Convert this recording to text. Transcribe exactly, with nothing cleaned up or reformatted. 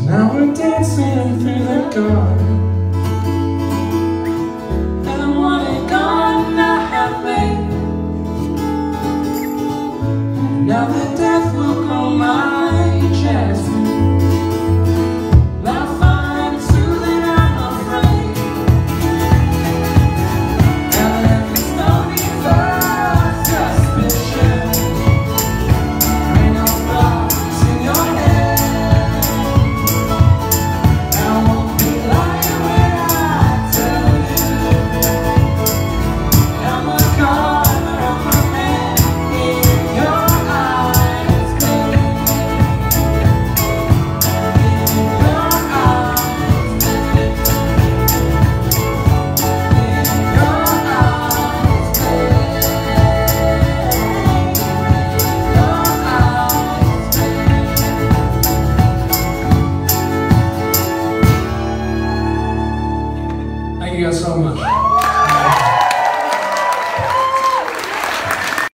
Now we're dancing through the garden. And what a garden I have made. Now the death will grow my jasmine. I find it soothing, I'm afraid. Now there is no need for suspicion. Ain't no flowers in your head. I won't be lying when I tell you I'm a gardener, I'm a man in your eyes, baby. In your eyes, baby. In your eyes, baby. Your eyes, baby. Thank you guys so much.